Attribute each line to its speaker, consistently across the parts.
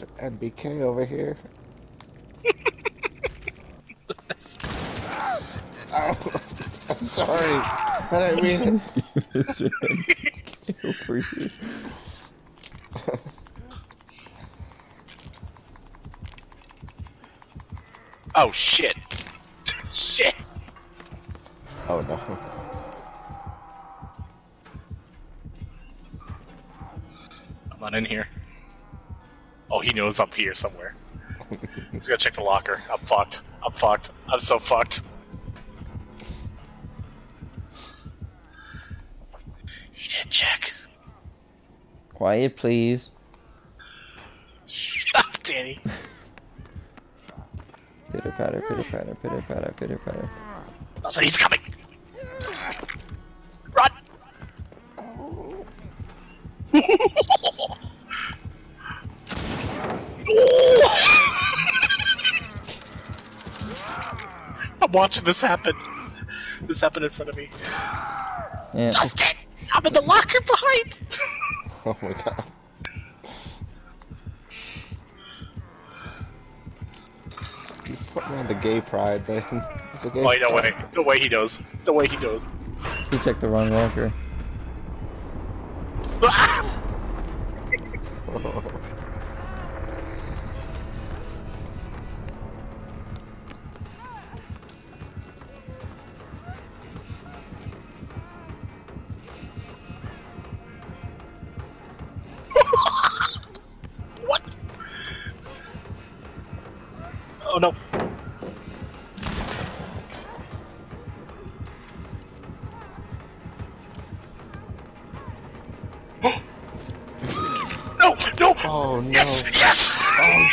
Speaker 1: NBK over here. Oh, I'm sorry. I didn't mean
Speaker 2: it. For you.
Speaker 3: Oh shit! Shit!
Speaker 1: Oh no.
Speaker 3: I'm not in here. Oh, he knows I'm here somewhere. He's gonna check the locker. I'm fucked. I'm fucked. I'm so fucked. He didn't check.
Speaker 2: Quiet, please.
Speaker 3: Shut up, Danny.
Speaker 2: Pitter patter, pitter patter, pitter patter, pitter patter.
Speaker 3: Also, he's coming. Run! I'm watching this happen. This happened in front of me.
Speaker 2: Yeah.
Speaker 3: Justin! I'm in the locker behind!
Speaker 1: Oh my god. You put me on the gay pride, man. It's a gay
Speaker 3: Oh, no
Speaker 1: pride.
Speaker 3: way. No way he knows. No way he knows.
Speaker 2: He checked the wrong locker.
Speaker 3: What? Oh no. No! No!
Speaker 1: Oh no.
Speaker 3: Yes! Yes!
Speaker 1: Oh,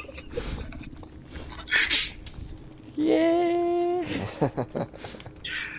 Speaker 2: Yeah.